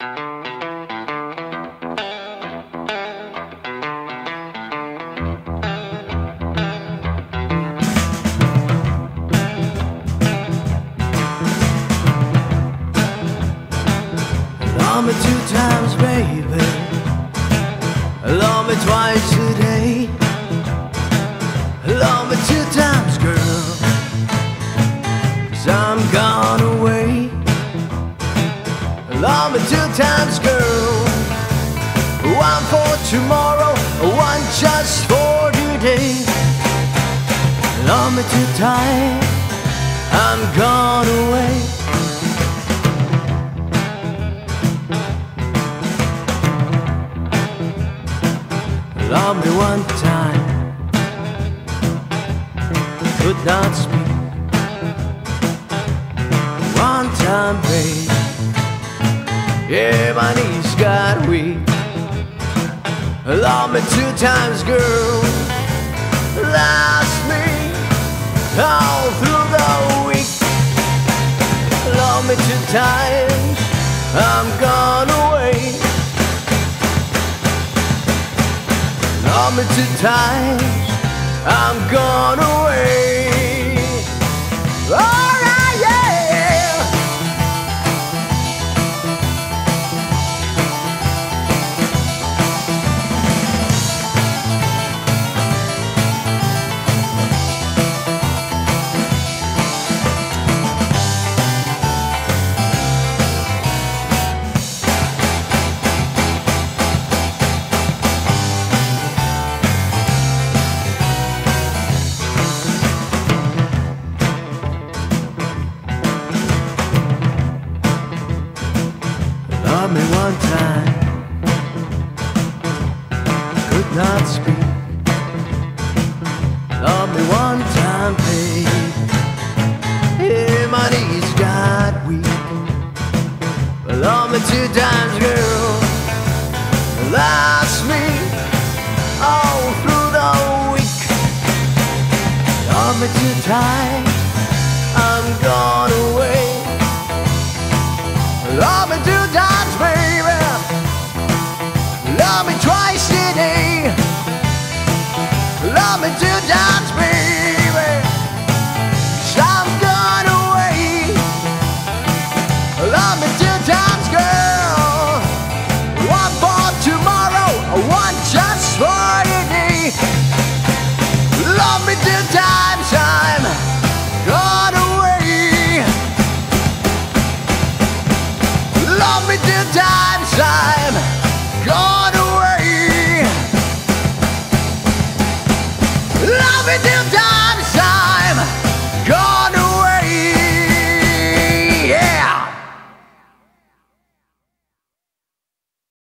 Love me 2 times, baby. Love me twice a day. Love me 2 times, girl, 'cause I'm gone away. Love me 2 times, girl. 1 for tomorrow, 1 just for today. Love me 2 times, I'm gone away. Love me 1 time, could not speak. 1 time, babe, yeah, my knees got weak. Love me 2 times, girl, last me all through the week. Love me 2 times, I'm gone away. Love me 2 times, I'm gone away. Alright, yeah. Love me 1 time, could not speak. Love me 1 time, babe, yeah, my knees got weak. Love me 2 times, girl, last me all through the week. Love me 2 times, I'm gone away. Love me 2 times, baby. Love me twice a day. Love me 2 times, baby, 'cause I'm gone away. Love me 2 times, girl. 1 for tomorrow, 1 just for today. Love me 2 times, I'm gone away. Love me 2 times.